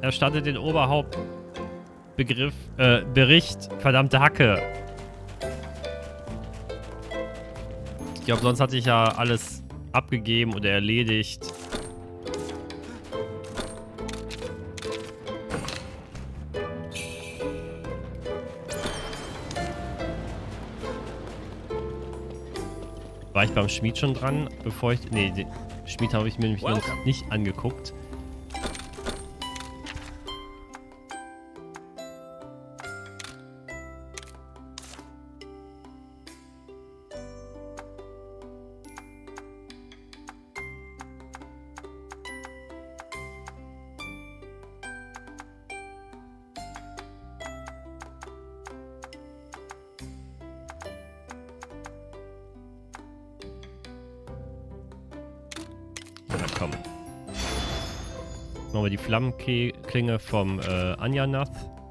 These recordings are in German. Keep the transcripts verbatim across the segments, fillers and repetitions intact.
Erstattet den Oberhauptbegriff, äh, Bericht. Verdammte Hacke. Ich glaube, sonst hatte ich ja alles abgegeben oder erledigt. War ich beim Schmied schon dran, bevor ich... Nee, den Schmied habe ich mir nämlich noch nicht angeguckt. Machen wir die Flammenklinge vom äh, Anjanath.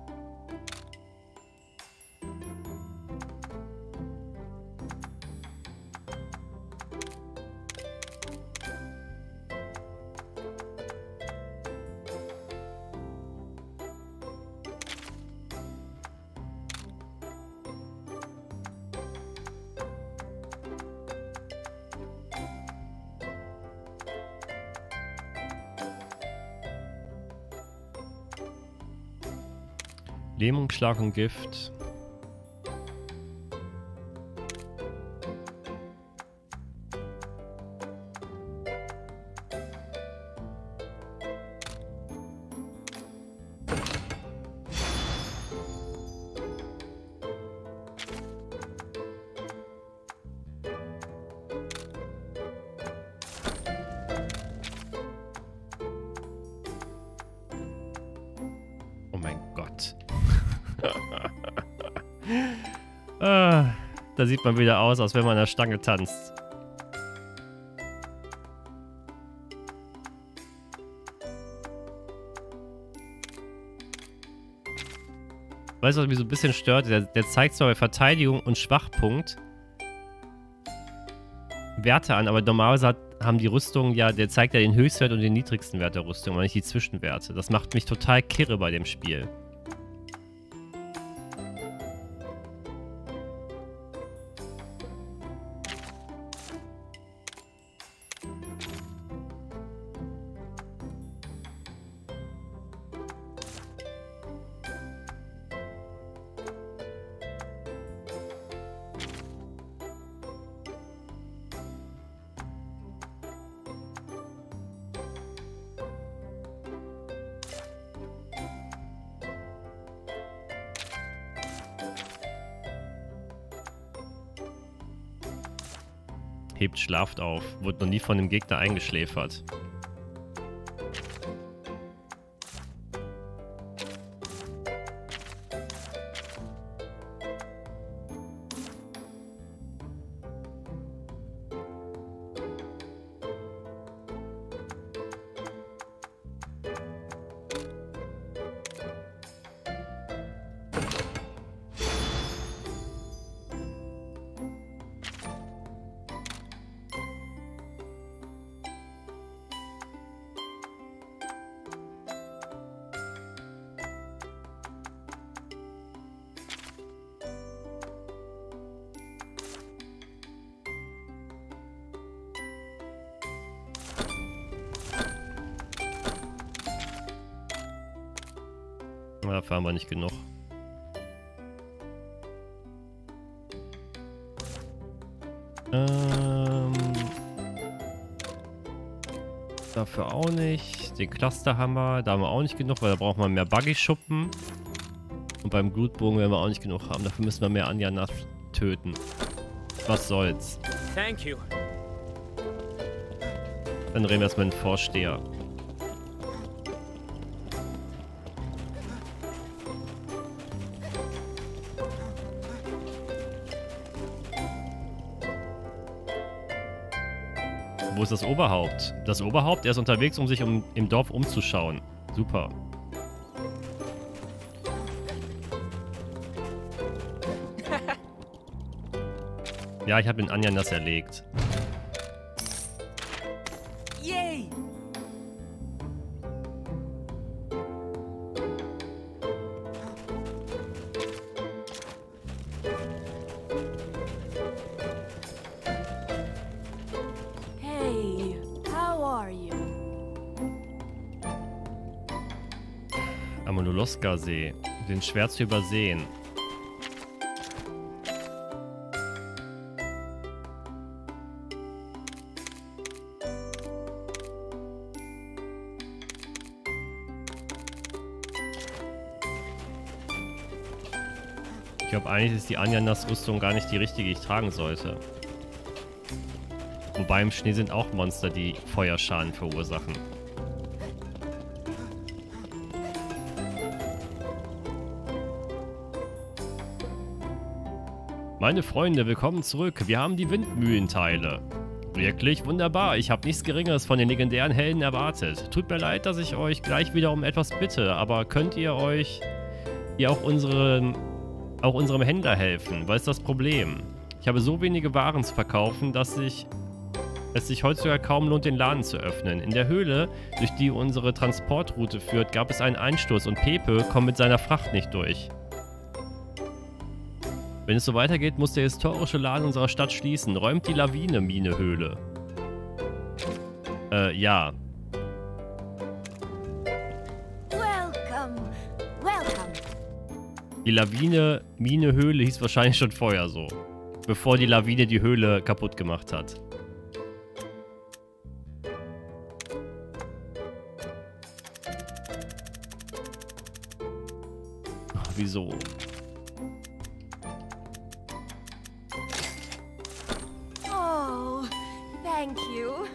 Lähmungsschlag und Gift. Oh mein Gott. ah, da sieht man wieder aus, als wenn man an der Stange tanzt. Weißt du, was mich so ein bisschen stört? Der, der zeigt zwar bei Verteidigung und Schwachpunkt Werte an, aber normalerweise hat, haben die Rüstungen ja, der zeigt ja den Höchstwert und den niedrigsten Wert der Rüstung, aber nicht die Zwischenwerte. Das macht mich total kirre bei dem Spiel. Hebt, schlaft auf. Wurde noch nie von dem Gegner eingeschläfert. Da fahren wir nicht genug. Ähm, dafür auch nicht. Den Clusterhammer, da haben wir auch nicht genug, weil da braucht man mehr Buggy-Schuppen. Und beim Glutbogen werden wir auch nicht genug haben. Dafür müssen wir mehr Anjanath töten. Was soll's. Thank you. Dann reden wir erstmal den Vorsteher. Wo ist das Oberhaupt? Das Oberhaupt, er ist unterwegs, um sich um, im Dorf umzuschauen. Super. Ja, ich habe den Anjanath erlegt. Yay! Amaloloska-See. Den schwer zu übersehen. Ich glaube, eigentlich ist die Anjanas-Rüstung gar nicht die richtige, die ich tragen sollte. Wobei im Schnee sind auch Monster, die Feuerschaden verursachen. Meine Freunde, willkommen zurück. Wir haben die Windmühlenteile. Wirklich wunderbar. Ich habe nichts Geringeres von den legendären Helden erwartet. Tut mir leid, dass ich euch gleich wieder um etwas bitte, aber könnt ihr euch ihr auch unseren... auch unserem Händler helfen. Was ist das Problem? Ich habe so wenige Waren zu verkaufen, dass ich, es sich heutzutage kaum lohnt, den Laden zu öffnen. In der Höhle, durch die unsere Transportroute führt, gab es einen Einsturz und Pepe kommt mit seiner Fracht nicht durch. Wenn es so weitergeht, muss der historische Laden unserer Stadt schließen. Räumt die Lawine-Mine-Höhle. Äh, ja. Die Lawine-Mine-Höhle hieß wahrscheinlich schon vorher so. Bevor die Lawine die Höhle kaputt gemacht hat. Ach, wieso? Oh, thank you.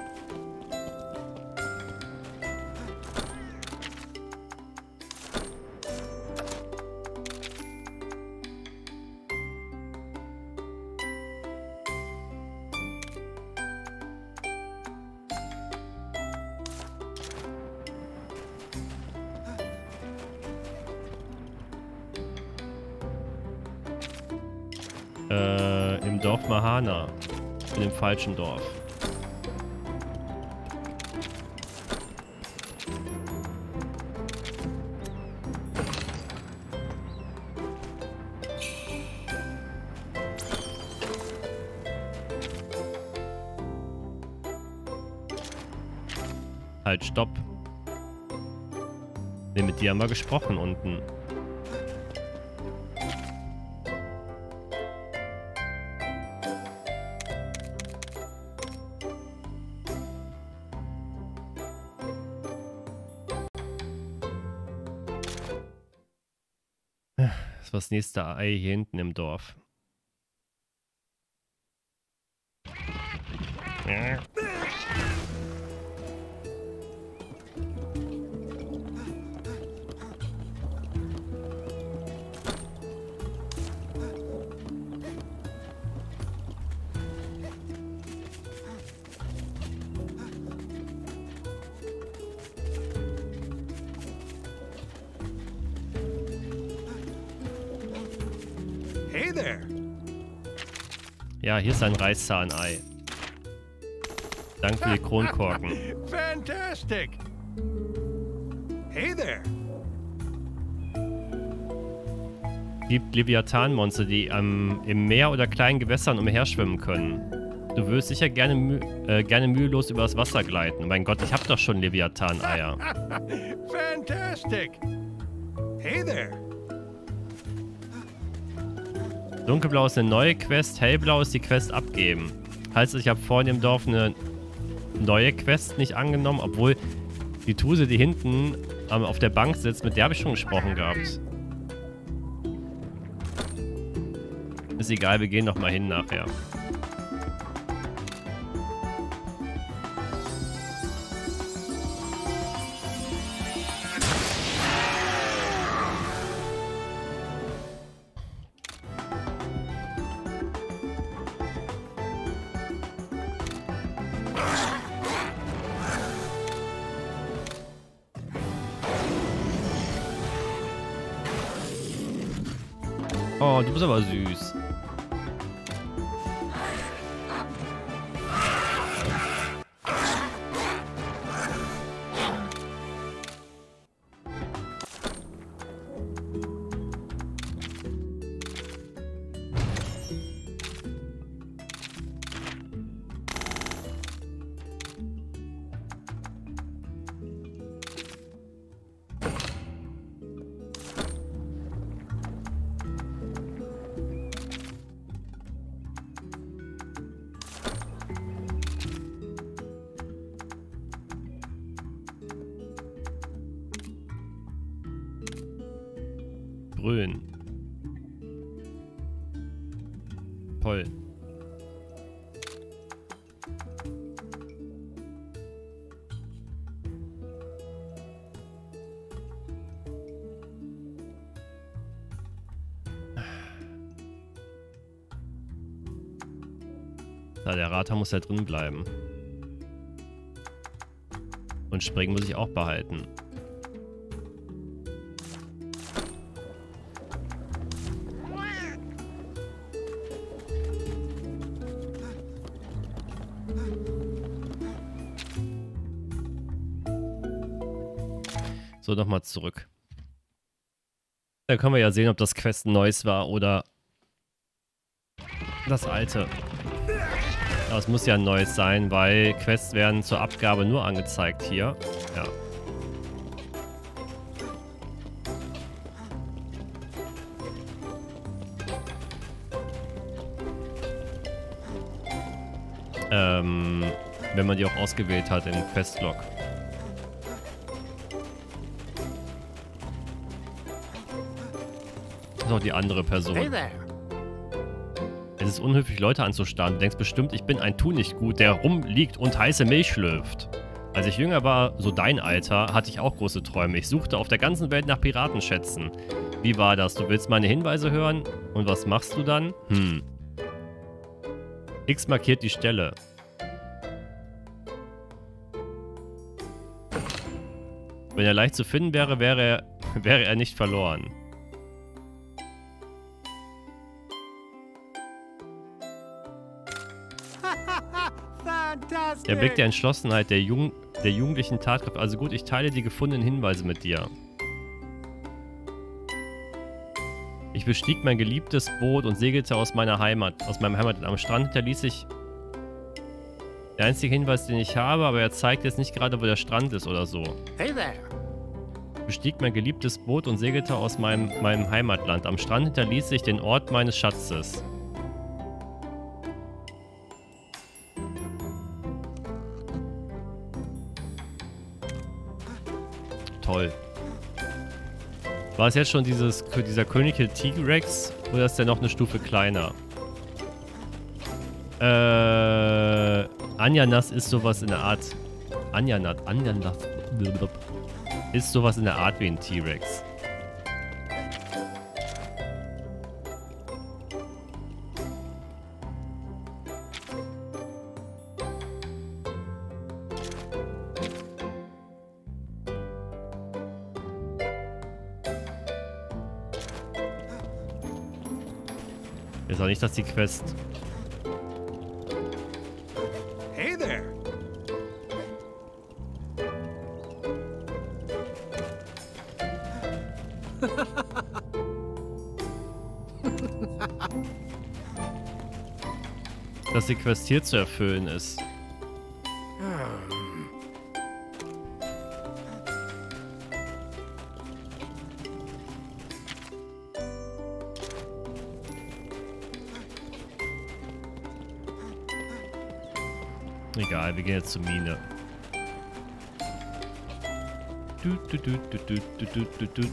Äh, im Dorf Mahana. In dem falschen Dorf. Halt, stopp. Ne, mit dir haben wir gesprochen unten. Das war das nächste Ei hier hinten im Dorf. Ja. Hey there. Ja, hier ist ein Reißzahnei. Danke für die Kronkorken. Fantastic. Hey there. Gibt Leviathan-Monster, die ähm, im Meer oder kleinen Gewässern umherschwimmen können. Du würdest sicher gerne, mü äh, gerne mühelos über das Wasser gleiten. Mein Gott, ich hab doch schon Leviathan-Eier. Fantastic. Hey there. Dunkelblau ist eine neue Quest, hellblau ist die Quest abgeben. Heißt, ich habe vorhin im Dorf eine neue Quest nicht angenommen, obwohl die Tuse, die hinten ähm, auf der Bank sitzt, mit der habe ich schon gesprochen gehabt. Ist egal, wir gehen nochmal hin nachher. Oh, du bist aber süß. grün. Toll. Ja, der Rater muss ja drin bleiben. Und springen muss ich auch behalten. So, nochmal zurück. Dann können wir ja sehen, ob das Quest ein neues war oder das alte. Aber es muss ja ein neues sein, weil Quests werden zur Abgabe nur angezeigt hier. Ja. Ähm, wenn man die auch ausgewählt hat im Questlog. Das ist auch die andere Person. Hey there. Es ist unhöflich, Leute anzustarren. Du denkst bestimmt, ich bin ein Tunichtgut, der rumliegt und heiße Milch schlürft. Als ich jünger war, so dein Alter, hatte ich auch große Träume. Ich suchte auf der ganzen Welt nach Piratenschätzen. Wie war das? Du willst meine Hinweise hören? Und was machst du dann? Hm. X markiert die Stelle. Wenn er leicht zu finden wäre, wäre er, wäre er nicht verloren. Der Blick der Entschlossenheit der, Jugend, der jugendlichen Tatkraft. Also gut, ich teile die gefundenen Hinweise mit dir. Ich bestieg mein geliebtes Boot und segelte aus meiner Heimat, aus meinem Heimatland. Am Strand hinterließ ich der einzige Hinweis, den ich habe, aber er zeigt jetzt nicht gerade, wo der Strand ist oder so. Hey there. Ich bestieg mein geliebtes Boot und segelte aus meinem, meinem Heimatland. Am Strand hinterließ ich den Ort meines Schatzes. Toll. War es jetzt schon dieses, dieser königliche T-Rex oder ist der noch eine Stufe kleiner? Äh, Anjanas ist sowas in der Art. Anjanas, Anjanas ist sowas in der Art wie ein T-Rex. Ist auch nicht, dass die Quest... Hey there. dass die Quest hier zu erfüllen ist. Egal, wir gehen jetzt zur Mine. Du, du, du, du, du, du, du, du, du.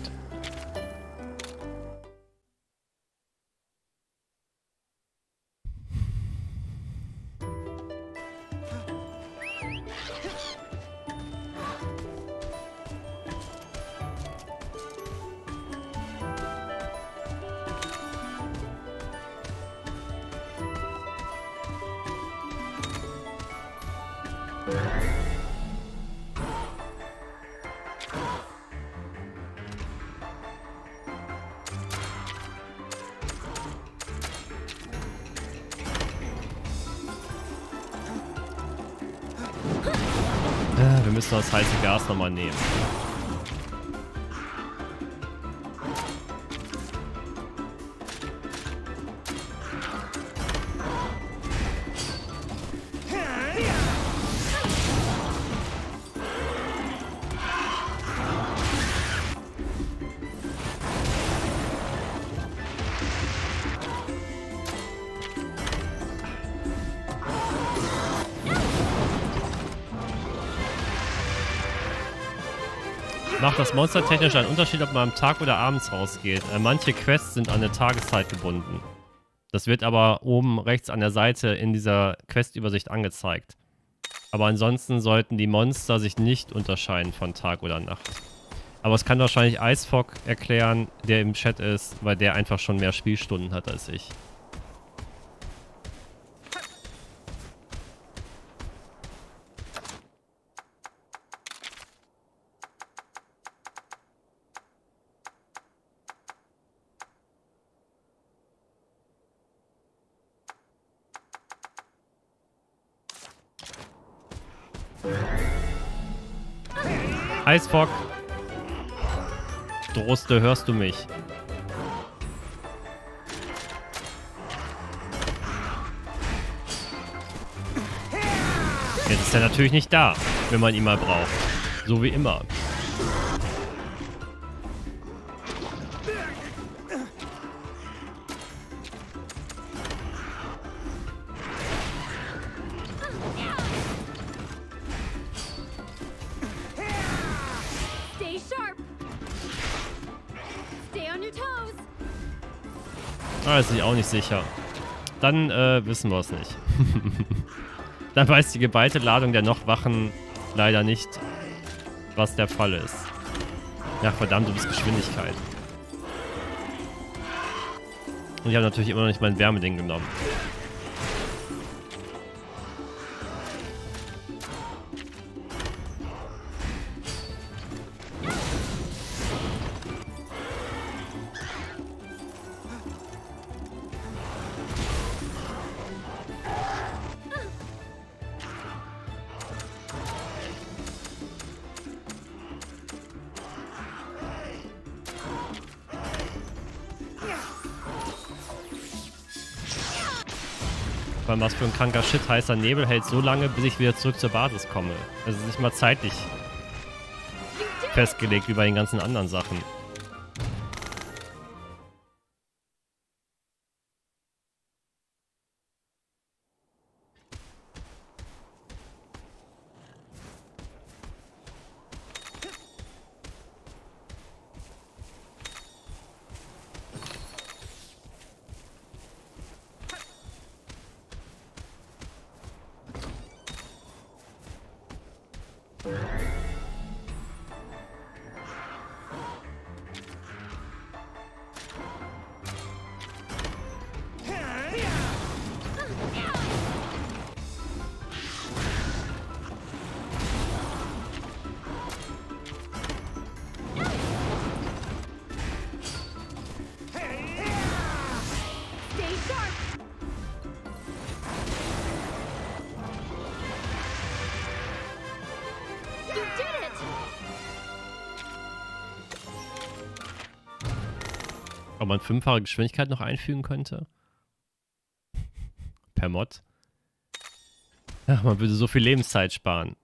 Wir müssen das heiße Gas nochmal nehmen. Macht das Monster technisch einen Unterschied, ob man am Tag oder abends rausgeht? Äh, manche Quests sind an eine Tageszeit gebunden. Das wird aber oben rechts an der Seite in dieser Questübersicht angezeigt. Aber ansonsten sollten die Monster sich nicht unterscheiden von Tag oder Nacht. Aber es kann wahrscheinlich Icefog erklären, der im Chat ist, weil der einfach schon mehr Spielstunden hat als ich. Icefog. Droste, hörst du mich? Jetzt ist er natürlich nicht da, wenn man ihn mal braucht. So wie immer. Ah, ist sich auch nicht sicher. Dann äh, wissen wir es nicht. Dann weiß die geballte Ladung der noch Wachen leider nicht, was der Fall ist. Ja, verdammt, du bist Geschwindigkeit. Und ich habe natürlich immer noch nicht mein Wärmeding genommen. Was für ein kranker Shit, heißer Nebel hält so lange, bis ich wieder zurück zur Basis komme. Also nicht mal zeitlich festgelegt wie bei den ganzen anderen Sachen. Ob man fünffache Geschwindigkeit noch einfügen könnte? Per Mod? Ach, man würde so viel Lebenszeit sparen.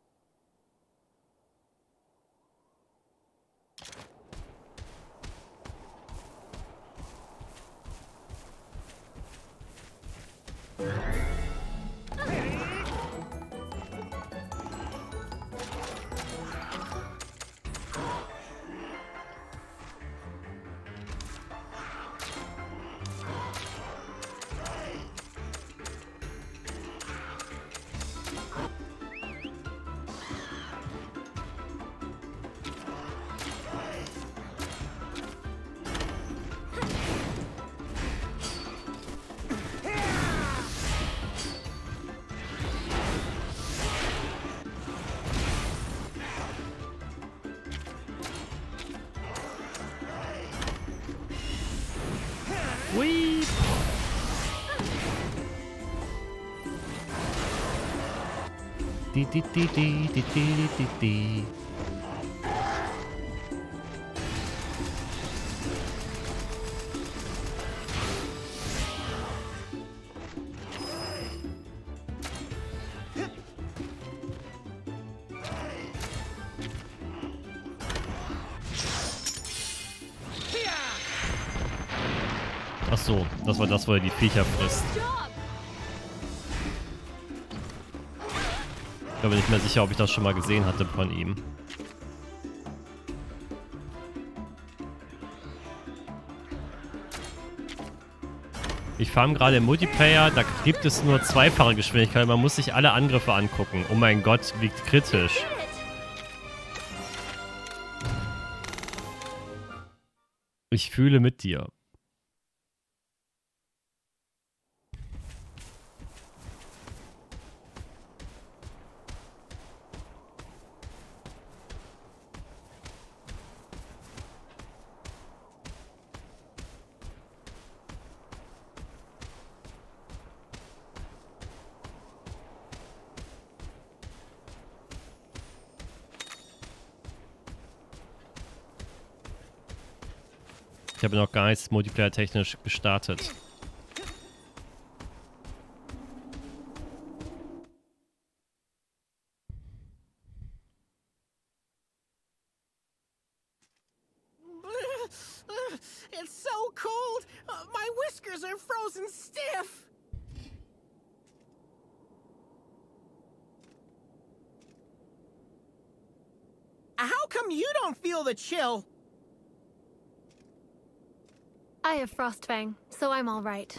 Ui. Di, di, di, di, di, di, di, di. Ach so, das war das, wo er die Viecher frisst. Ich bin nicht mehr sicher, ob ich das schon mal gesehen hatte von ihm. Ich farm gerade im Multiplayer, da gibt es nur zweifache Geschwindigkeit. Man muss sich alle Angriffe angucken. Oh mein Gott, wie kritisch. Ich fühle mit dir. Ich habe noch gar nichts Multiplayer-technisch gestartet. It's so cold. Uh, my whiskers are frozen stiff. How come you don't feel the chill? I have Frostfang, so I'm all right.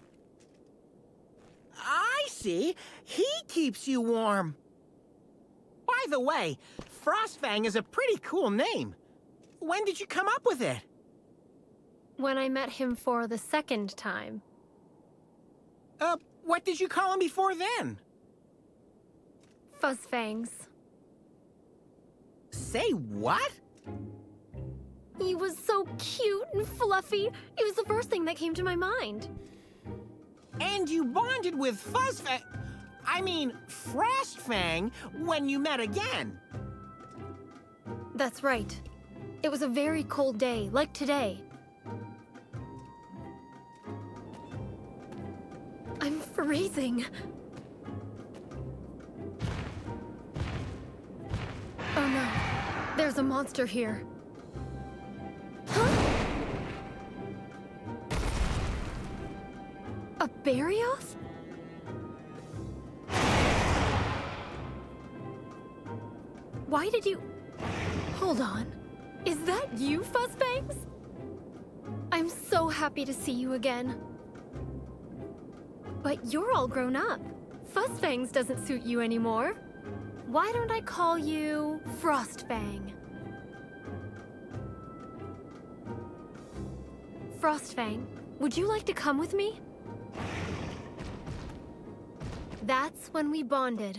I see. He keeps you warm. By the way, Frostfang is a pretty cool name. When did you come up with it? When I met him for the second time. Uh, what did you call him before then? Fuzzfangs. Say what? He was so cute and fluffy. It was the first thing that came to my mind. And you bonded with Fuzzfang... I mean, Frostfang, when you met again. That's right. It was a very cold day, like today. I'm freezing. Oh no, there's a monster here. Huh? A Barioth? Why did you... Hold on. Is that you, Fuzzfangs? I'm so happy to see you again. But you're all grown up. Fuzzfangs doesn't suit you anymore. Why don't I call you Frostfang? Frostfang, would you like to come with me? That's when we bonded.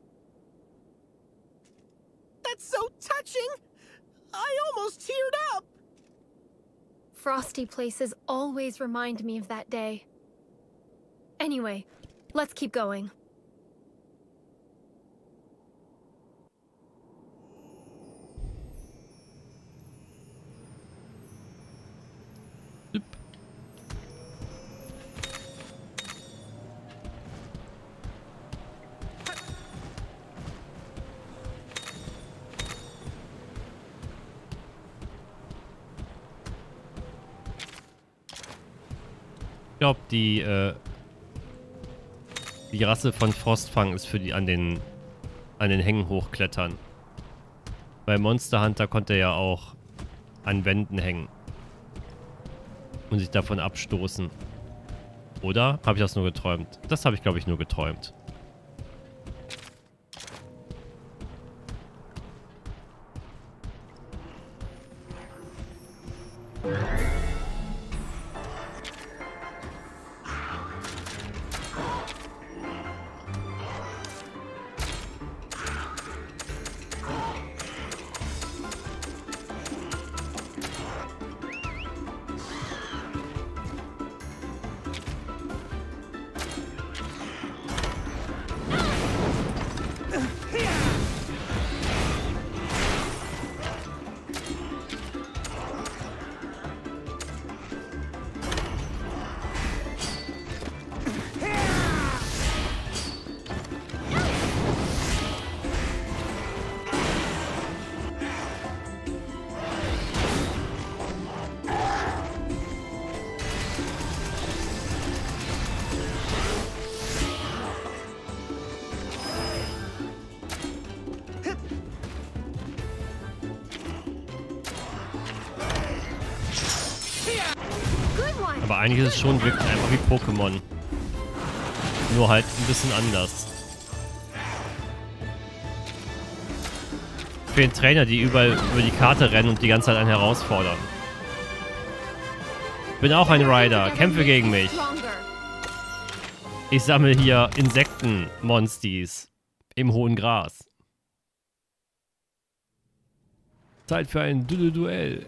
That's so touching! I almost teared up! Frosty places always remind me of that day. Anyway, let's keep going. Yep. Ich glaube, die, äh, die Rasse von Frostfang ist für die an den, an den Hängen hochklettern. Bei Monster Hunter konnte er ja auch an Wänden hängen. Und sich davon abstoßen. Oder? Habe ich das nur geträumt? Das habe ich, glaube ich, nur geträumt. one. Aber eigentlich ist es schon wirklich einfach wie Pokémon. Nur halt ein bisschen anders. Für den Trainer, die überall über die Karte rennen und die ganze Zeit einen herausfordern. Bin auch ein Rider. Kämpfe gegen mich. Ich sammle hier Insekten-Monsties im hohen Gras. Zeit für ein Du- Duell.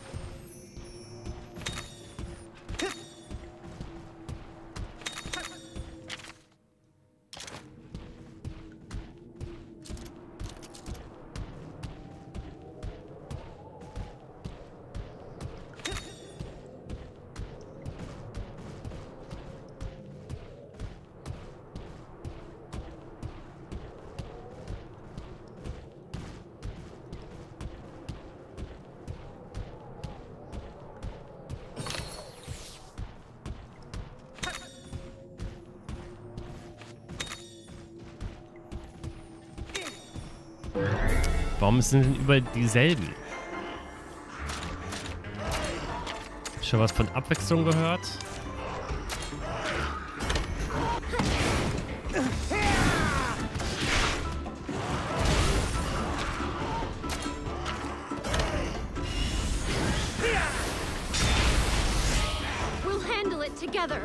Warum sind denn überall dieselben? Schon was von Abwechslung gehört? We'll handle it together.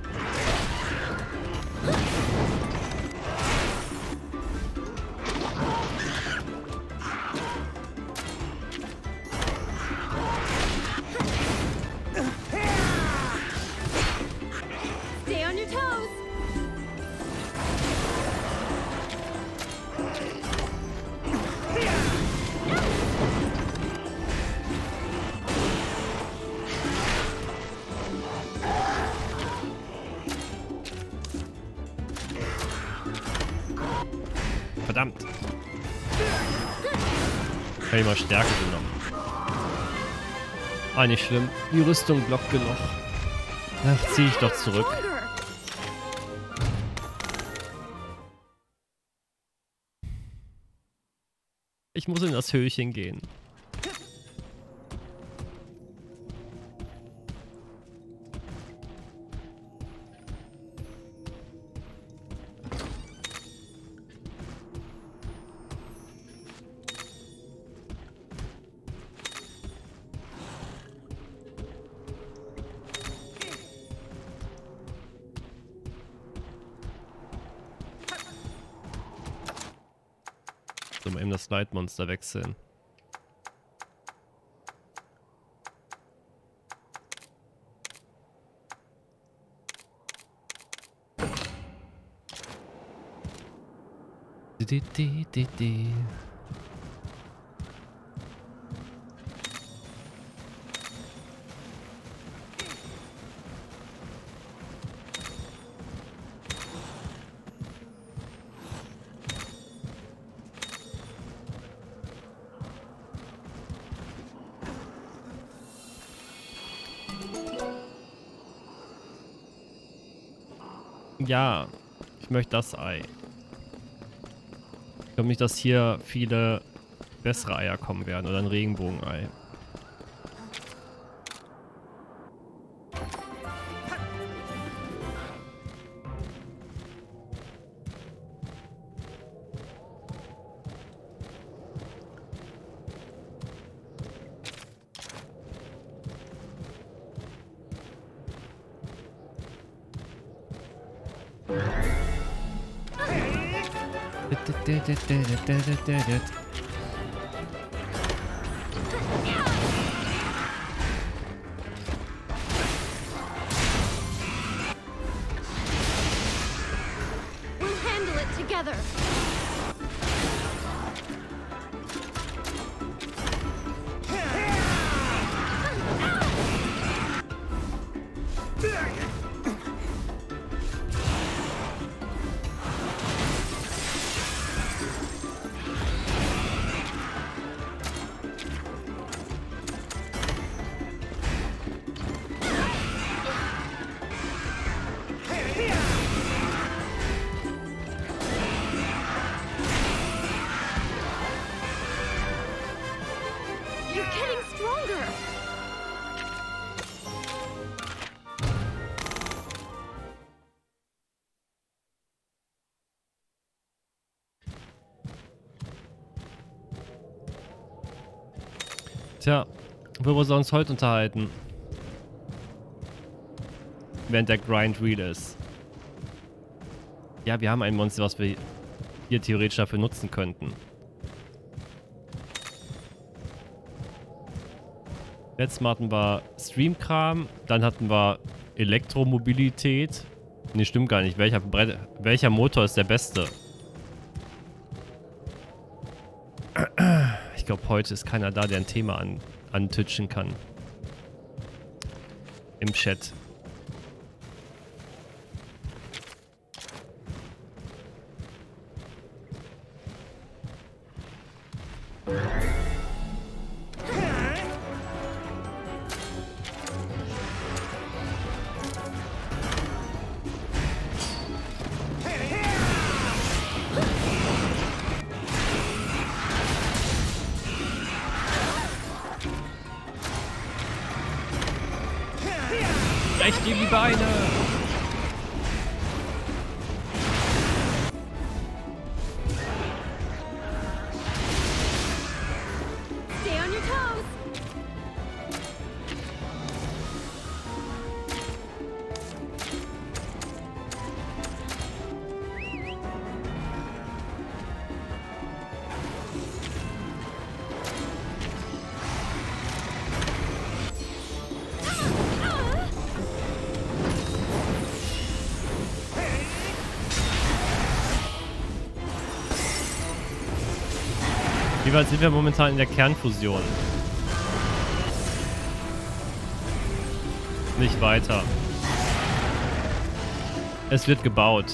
Stay on your toes. Verdammt. Habe ich mal Stärke genommen. Ah, nicht schlimm. Die Rüstung blockt genug. Ach, zieh ich doch zurück. Stronger. Ich muss in das Höhlchen gehen. So, mal eben das Leitmonster wechseln. Di, di, di, di. Ja, ich möchte das Ei. Ich glaube nicht, dass hier viele bessere Eier kommen werden oder ein Regenbogenei. We'll handle it together. You're getting stronger. Tja, worüber sollen wir uns heute unterhalten? Während der Grind real ist. Ja, wir haben ein Monster, was wir hier theoretisch dafür nutzen könnten. Letztes Mal hatten wir Streamkram, dann hatten wir Elektromobilität. Ne, stimmt gar nicht. Welcher, Bre welcher Motor ist der beste? Ich glaube, heute ist keiner da, der ein Thema an, antitschen kann. Im Chat. Recht in die Beine! Stay on your toes. Wie weit sind wir momentan in der Kernfusion? Nicht weiter. Es wird gebaut.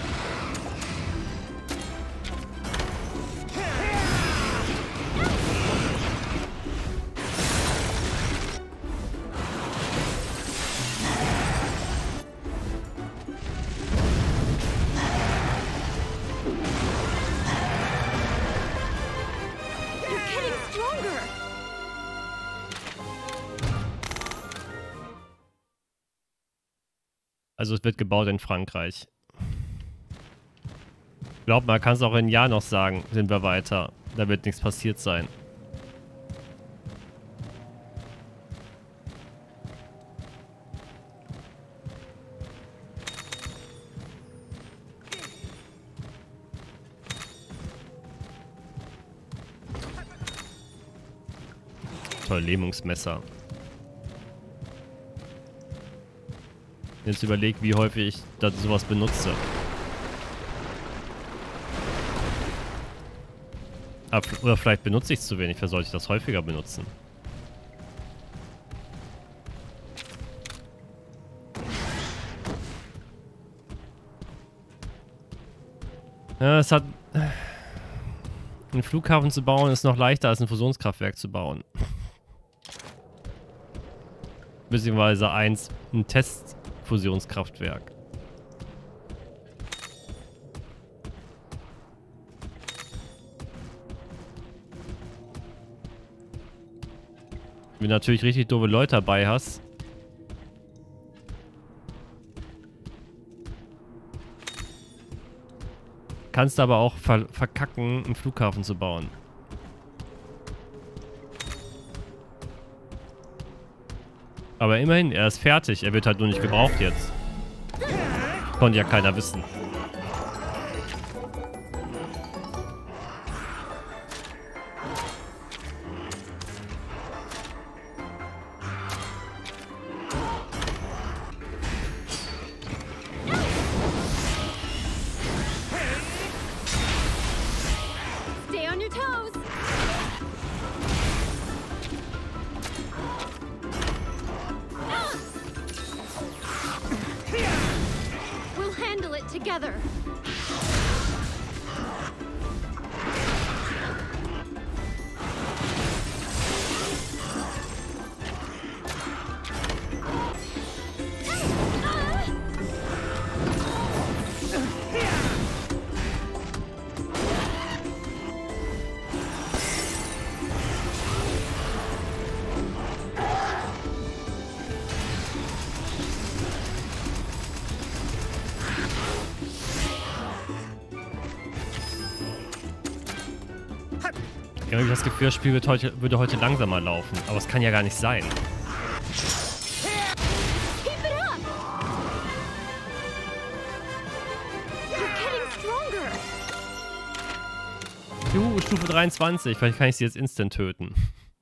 Also es wird gebaut in Frankreich. Glaubt man, kann es auch in ein Jahr noch sagen, sind wir weiter. Da wird nichts passiert sein. Toll, Lähmungsmesser. Jetzt überlegt, wie häufig ich das sowas benutze. Aber, oder vielleicht benutze ich es zu wenig. Vielleicht sollte ich das häufiger benutzen. Ja, es hat... Einen Flughafen zu bauen ist noch leichter als ein Fusionskraftwerk zu bauen. Beziehungsweise eins, ein Testfusionskraftwerk. Wenn du natürlich richtig doofe Leute dabei hast. Kannst aber auch ver verkacken, einen Flughafen zu bauen. Aber immerhin, er ist fertig. Er wird halt nur nicht gebraucht jetzt. Konnte ja keiner wissen. Stay on your toes. We'll handle it together. Ich habe das Gefühl, das Spiel wird heute, würde heute langsamer laufen. Aber es kann ja gar nicht sein. Keep it up! You're getting stronger! Juhu, Stufe dreiundzwanzig. Vielleicht kann ich sie jetzt instant töten.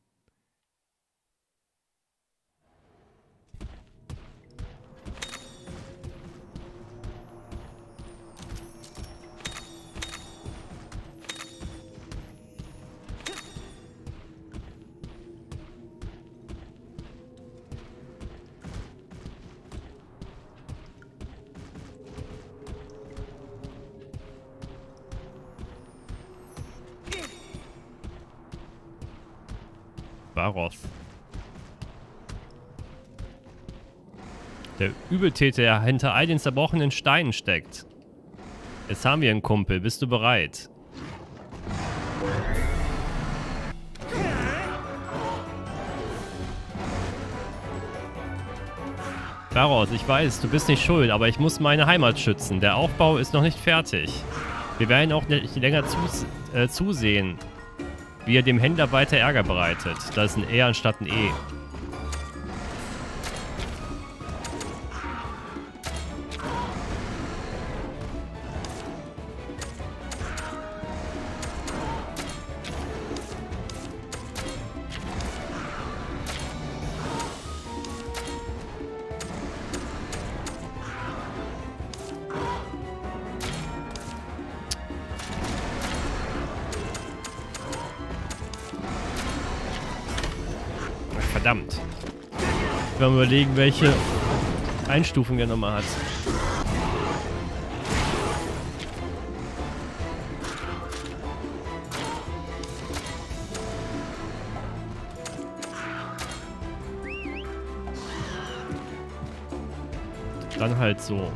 Varos. Der Übeltäter, der hinter all den zerbrochenen Steinen steckt. Jetzt haben wir einen Kumpel. Bist du bereit? Varos, ich weiß, du bist nicht schuld, aber ich muss meine Heimat schützen. Der Aufbau ist noch nicht fertig. Wir werden auch nicht länger zus äh, zusehen, wie er dem Händler weiter Ärger bereitet. Das ist ein E anstatt ein E. Verdammt. Ich will mal überlegen, welche Einstufung er nochmal hat. Dann halt so.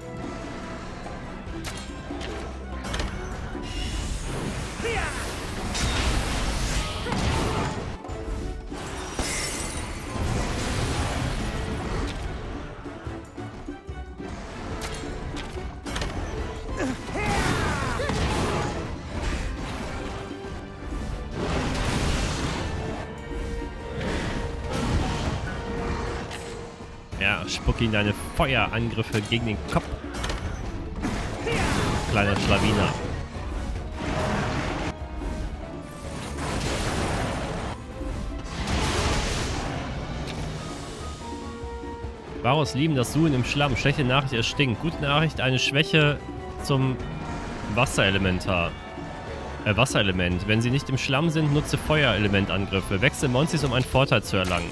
Ja, spuck ihn deine Feuerangriffe gegen den Kopf. Kleiner Schlawiner. Varos lieben das Suchen im Schlamm. Schlechte Nachricht, es stinkt. Gute Nachricht, eine Schwäche zum Wasserelementar. Äh, Wasserelement. Wenn sie nicht im Schlamm sind, nutze Feuerelementangriffe. Wechsel Monsters, um einen Vorteil zu erlangen.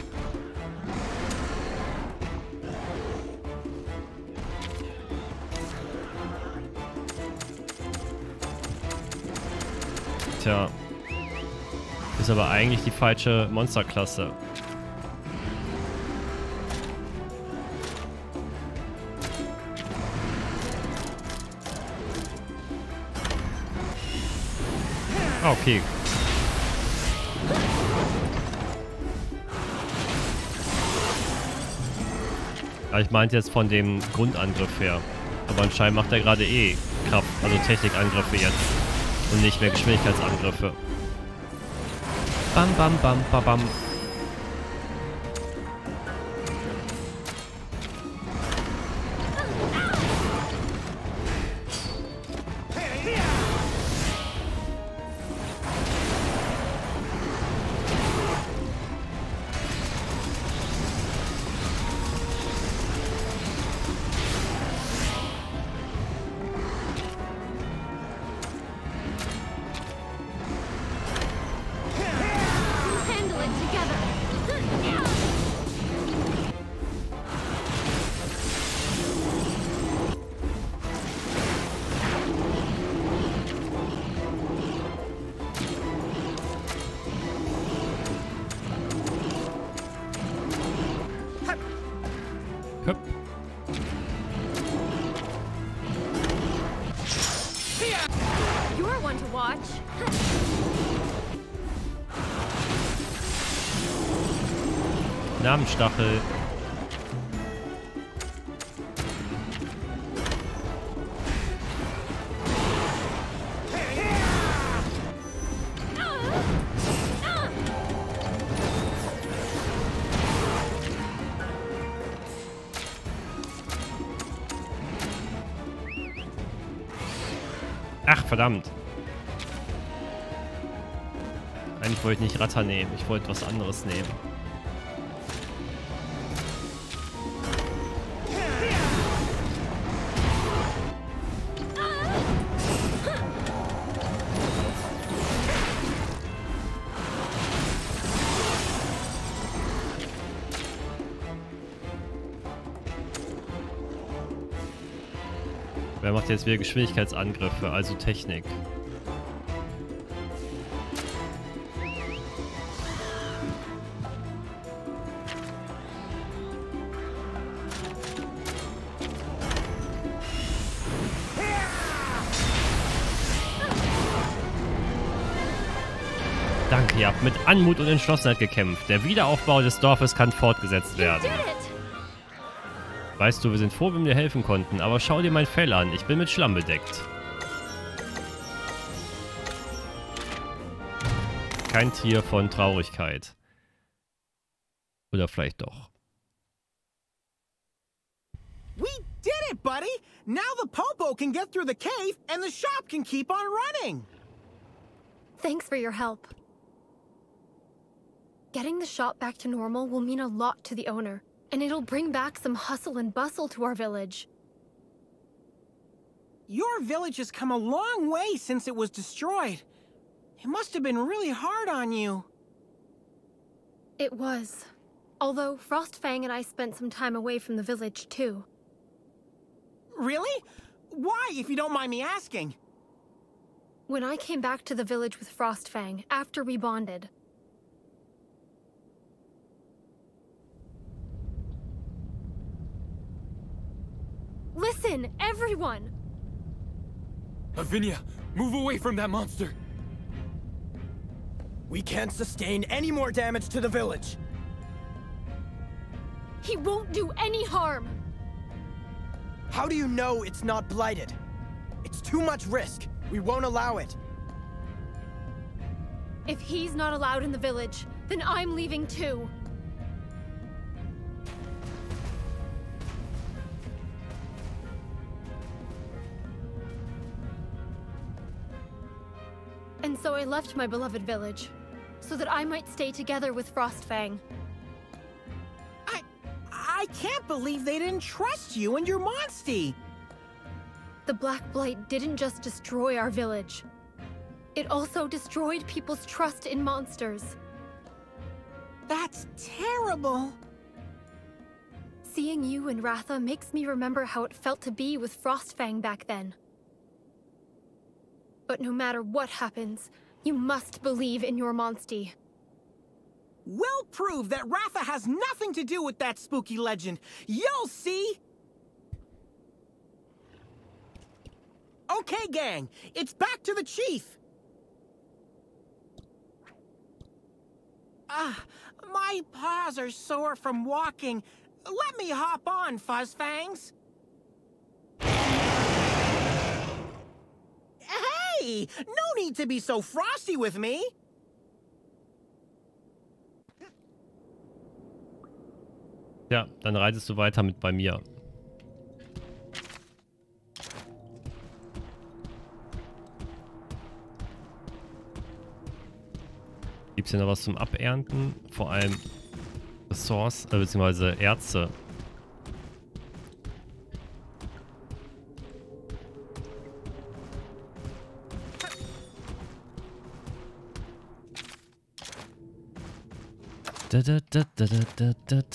Tja. Ist aber eigentlich die falsche Monsterklasse. Ah, okay. Ja, ich meinte jetzt von dem Grundangriff her. Aber anscheinend macht er gerade eh Kraft, also Technikangriffe jetzt. Und nicht mehr Geschwindigkeitsangriffe. Bam, bam, bam, bam, bam. Köp. You're one to watch. Namenstachel. Ach, verdammt. Eigentlich wollte ich nicht Ratter nehmen. Ich wollte was anderes nehmen. Wer macht jetzt wieder Geschwindigkeitsangriffe, also Technik? Danke, ihr habt mit Anmut und Entschlossenheit gekämpft. Der Wiederaufbau des Dorfes kann fortgesetzt werden. Weißt du, wir sind froh, wenn wir dir helfen konnten, aber schau dir mein Fell an. Ich bin mit Schlamm bedeckt. Kein Tier von Traurigkeit. Oder vielleicht doch. We did it, buddy! Now the Popo can get through the cave and the shop can keep on running! Thanks for your help. Getting the shop back to normal will mean a lot to the owner, and it'll bring back some hustle and bustle to our village. Your village has come a long way since it was destroyed. It must have been really hard on you. It was. Although Frostfang and I spent some time away from the village, too. Really? Why, if you don't mind me asking? When I came back to the village with Frostfang, after we bonded, listen, everyone! Lavinia, move away from that monster! We can't sustain any more damage to the village. He won't do any harm! How do you know it's not blighted? It's too much risk. We won't allow it. If he's not allowed in the village, then I'm leaving too. And so I left my beloved village, so that I might stay together with Frostfang. I... I can't believe they didn't trust you and your Monstie! The Black Blight didn't just destroy our village. It also destroyed people's trust in monsters. That's terrible! Seeing you and Ratha makes me remember how it felt to be with Frostfang back then. But no matter what happens, you must believe in your Monstie. We'll prove that Ratha has nothing to do with that spooky legend. You'll see! Okay, gang, it's back to the chief. Ah, my paws are sore from walking. Let me hop on, Fuzzfangs. Hey, no need to be so frosty with me. Ja, dann reitest du weiter mit bei mir. Gibt es hier noch was zum Abernten? Vor allem Ressource, äh, beziehungsweise Erze. Da, da, da, da, da, da, da.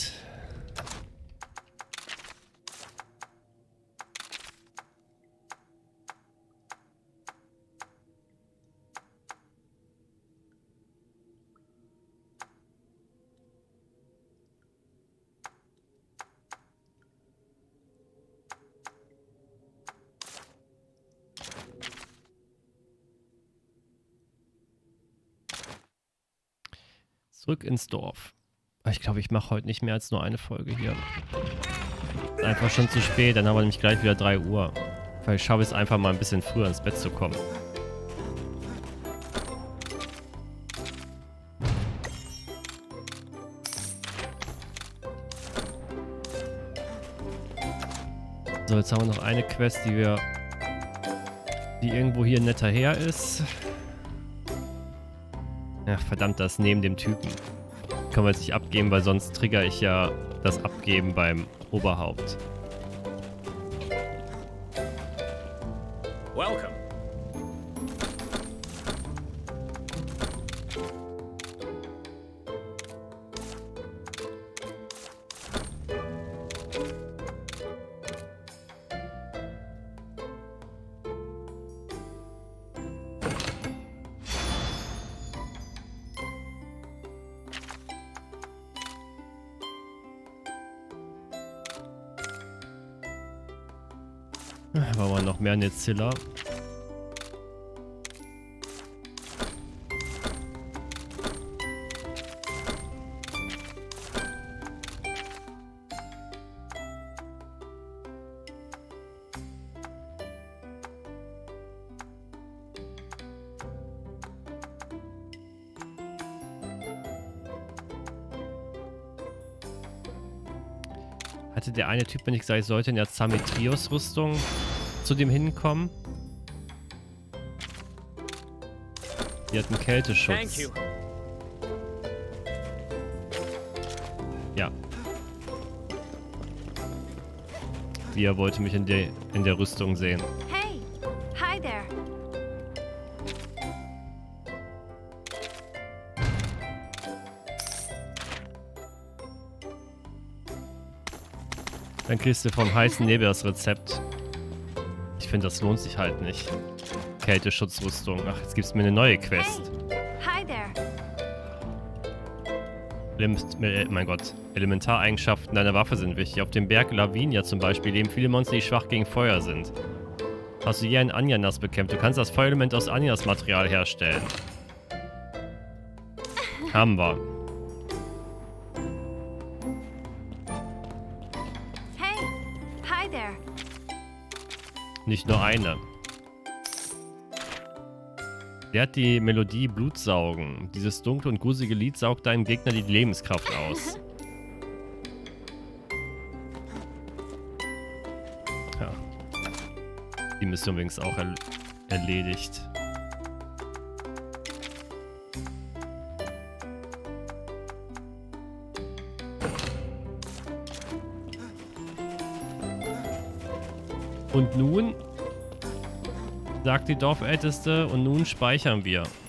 Zurück ins Dorf. Ich glaube, ich mache heute nicht mehr als nur eine Folge hier. Ist einfach schon zu spät, dann haben wir nämlich gleich wieder drei Uhr. Vielleicht schaffe ich es einfach mal ein bisschen früher ins Bett zu kommen. So, jetzt haben wir noch eine Quest, die wir die irgendwo hier netter her ist. Ach, verdammt, das neben dem Typen. Können wir jetzt nicht abgeben, weil sonst trigger ich ja das Abgeben beim Oberhaupt. Welcome. Brauchen wir noch mehr Nezilla. Hatte der eine Typ, wenn ich gesagt, ich sollte in der Zametrios-Rüstung zu dem hinkommen? Die hat einen Kälteschutz. Ja. Die wollte mich in der, in der Rüstung sehen. Hey, hi there. Dann kriegst du vom heißen Nebel das Rezept. Ich finde, das lohnt sich halt nicht. Kälteschutzrüstung. Ach, jetzt gibt's mir eine neue Quest. Hey, hi there. Element, äh, mein Gott. Elementareigenschaften deiner Waffe sind wichtig. Auf dem Berg Lavinia zum Beispiel leben viele Monster, die schwach gegen Feuer sind. Hast du je einen Anjanas bekämpft? Du kannst das Feuerelement aus Anjanas-Material herstellen. Haben wir. Nicht nur eine. Der hat die Melodie Blutsaugen. Dieses dunkle und gruselige Lied saugt deinem Gegner die Lebenskraft aus. Ja. Die Mission übrigens auch er erledigt. Und nun, sagt die Dorfälteste, und nun speichern wir.